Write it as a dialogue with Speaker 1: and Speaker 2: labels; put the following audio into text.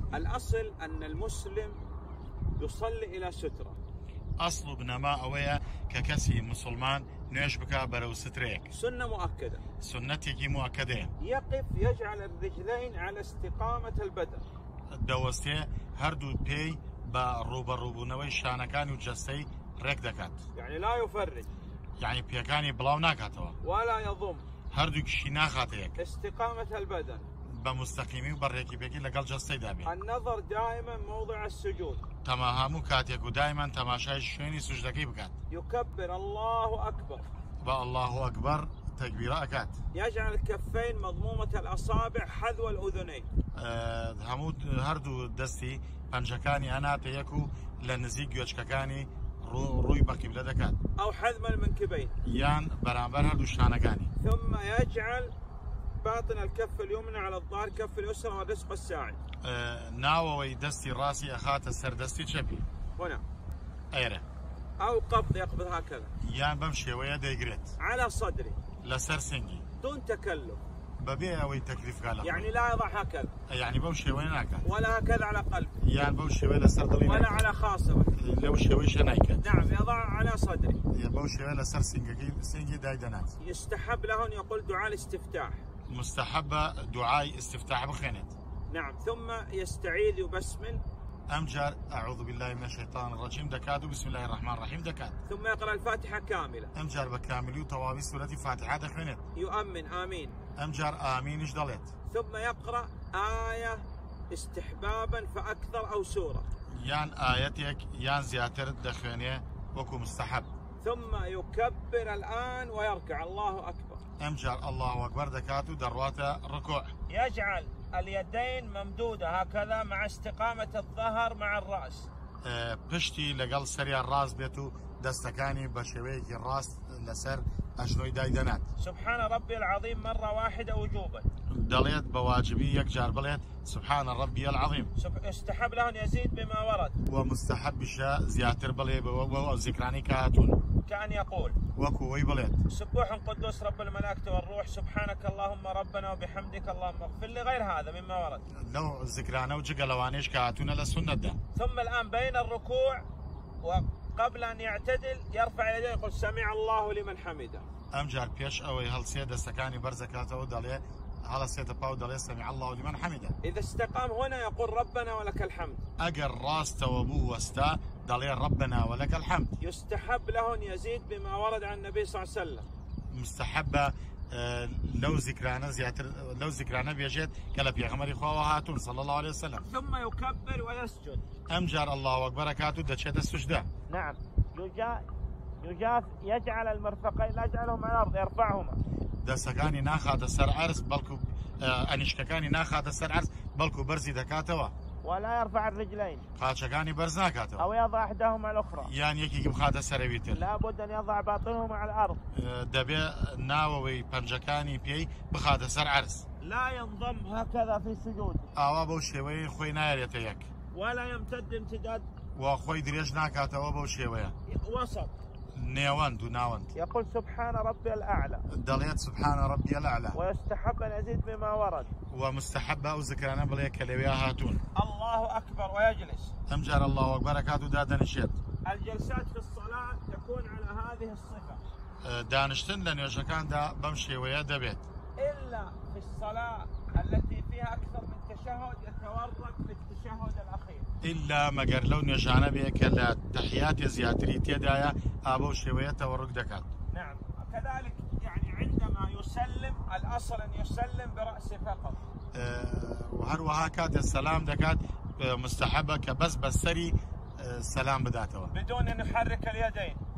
Speaker 1: الأصل أن المسلم يصلي إلى سترة.
Speaker 2: أصل بنما أويا ككسي مسلمان نيش بكا برو ستريك.
Speaker 1: سنة مؤكدة.
Speaker 2: سنتك مؤكدة.
Speaker 1: يقف يجعل الرجلين على استقامة البدن.
Speaker 2: دوستي هردو بي بروبونوي شانكان وجسي ريك دكات.
Speaker 1: يعني لا يفرج.
Speaker 2: يعني بيكاني بلاو ناكاتوا.
Speaker 1: ولا يضم.
Speaker 2: هردو كشي ناخاتيك.
Speaker 1: استقامة البدن.
Speaker 2: بمستقيمي وبريكي بيكي لقل جسي دابي.
Speaker 1: النظر دائما موضع السجود.
Speaker 2: تماهمو كاتيك ودائما تماشاي شويني سجدكي بكات.
Speaker 1: يكبر الله أكبر.
Speaker 2: الله أكبر تكبيرة أكات.
Speaker 1: يجعل الكفين مضمومة الأصابع حذو الأذنين.
Speaker 2: همو هردو دستي پنجەکانی أنا تيكو لنزيق يوشككاني روي بقبلة دكات.
Speaker 1: أو حذو المنكبين.
Speaker 2: يان برانبر هردو شانكاني.
Speaker 1: ثم يجعل باطن الكف اليمنى على الظهر، كف اليسرى على رزق الساعد.
Speaker 2: ناوي دستي راسي أخات السر دستي شبي.
Speaker 1: هنا.
Speaker 2: أيره.
Speaker 1: أو قبض يقبض هكذا.
Speaker 2: يان بمشي ويا ديجريت.
Speaker 1: على صدري.
Speaker 2: لسر سنجي.
Speaker 1: دون تكلف.
Speaker 2: ببيع أوي تكليف قال.
Speaker 1: يعني لا يضع هكذا.
Speaker 2: يعني بمشي وين هكذا.
Speaker 1: ولا هكذا على قلبي.
Speaker 2: يعني بمشي وين لسر ضلي.
Speaker 1: ولا على خاصة.
Speaker 2: لو شوي شنايك.
Speaker 1: نعم يضع على صدري.
Speaker 2: بمشي وين لسر سنجي دايدنات.
Speaker 1: يستحب له أن يقول دعاء الاستفتاح.
Speaker 2: مستحبة دعاء استفتاح بخينت.
Speaker 1: نعم ثم يستعيذ يبسمل.
Speaker 2: أمجر أعوذ بالله من الشيطان الرجيم دكاد بسم الله الرحمن الرحيم دكاد.
Speaker 1: ثم يقرأ الفاتحة كاملة.
Speaker 2: أمجر بكامل وتوابي سورة فاتحة دخينت.
Speaker 1: يؤمن آمين.
Speaker 2: أمجر آمين إيش ضلت.
Speaker 1: ثم يقرأ آية استحبابا فأكثر أو سورة.
Speaker 2: يان آياتك يان زياتر دخينة وكو مستحب.
Speaker 1: ثم يكبر الآن ويركع الله أكبر.
Speaker 2: أمجر الله أكبر دكاتو درواته ركوع.
Speaker 1: يجعل اليدين ممدودة هكذا مع استقامة الظهر مع الرأس.
Speaker 2: بشتي لقل سريع الراس بيتو دستكاني بشويك الراس لسر أجنوي دايدنات.
Speaker 1: سبحان ربي العظيم مرة واحدة وجوبا.
Speaker 2: دليت بواجبي يكجار بليت سبحان ربي العظيم.
Speaker 1: يستحب له أن يزيد بما ورد.
Speaker 2: ومستحب شاء زياتر بلي وذكراني كهاتون.
Speaker 1: كأن يقول
Speaker 2: وكوي بليت
Speaker 1: سبوح قدوس رب الملائكة والروح سبحانك اللهم ربنا وبحمدك اللهم اغفر لي غير هذا مما ورد.
Speaker 2: لو ذكرانا وجق لوانيش كهاتون للسنة ده.
Speaker 1: ثم الآن بين الركوع وقبل أن يعتدل يرفع يديه يقول سمع الله لمن حمده.
Speaker 2: أمجار بيش أوي هل سيد استكاني برزكاته ودليه هل سيد باو دليه سمع الله لمن حمده.
Speaker 1: إذا استقام هنا يقول ربنا ولك الحمد.
Speaker 2: أجر راس توابو وستا دليه ربنا ولك الحمد.
Speaker 1: يستحب له أن يزيد بما ورد عن النبي صلى الله عليه وسلم.
Speaker 2: مستحبة لو ذكرانا زياتر لو ذكرانا بيجد كلا بيغمر إخوة هاتون صلى الله عليه وسلم.
Speaker 1: ثم يكبر ويسجد.
Speaker 2: أمجر الله أكبر كاتو دشيت السجدة.
Speaker 1: نعم يجعل المرفقين لا يجعلهم على الأرض يرفعهما.
Speaker 2: دستكاني ناخذ السر عرس بلكو أنشككاني ناخذ السر عرس بلكو برزي دكاتوا.
Speaker 1: ولا يرفع الرجلين.
Speaker 2: خاتشكاني برزناكاتوا.
Speaker 1: أو يضع إحداهما على الأخرى.
Speaker 2: يعني يكي بخاد السر بيتر.
Speaker 1: لابد أن يضع باطنهما على الأرض.
Speaker 2: دبي ناوي بنجكاني بي بخاد السر عرس.
Speaker 1: لا ينضم هكذا في السجود.
Speaker 2: بو شوي خوي نايريتيك.
Speaker 1: ولا يمتد امتداد.
Speaker 2: وخوي دريج ناكاتوا بو شوي.
Speaker 1: وسط.
Speaker 2: نيواند وناوند.
Speaker 1: يقول سبحان ربي الأعلى.
Speaker 2: دليت سبحان ربي الأعلى.
Speaker 1: ويستحب أن يزيد بما ورد.
Speaker 2: ومستحبة وذكرانا بلي كليويا هاتون.
Speaker 1: الله أكبر ويجلس.
Speaker 2: أمجر الله أكبر كاتو دادن الشيط.
Speaker 1: الجلسات في الصلاة تكون على هذه الصفة.
Speaker 2: دانشتن لأن يشكان دا بمشي ويا دبيت.
Speaker 1: إلا في الصلاة التي فيها أكثر من تشهد يتورط في التشهد الأخير. إلا
Speaker 2: مجر لو نجانا بيك التحيات زياتري تيدايا أبو شوية تورق دكات.
Speaker 1: نعم كذلك يعني عندما يسلم الأصل أن يسلم برأسه فقط.
Speaker 2: وهروها كات السلام دكات مستحبة كبس بسري السلام بداته
Speaker 1: بدون أن يحرك اليدين.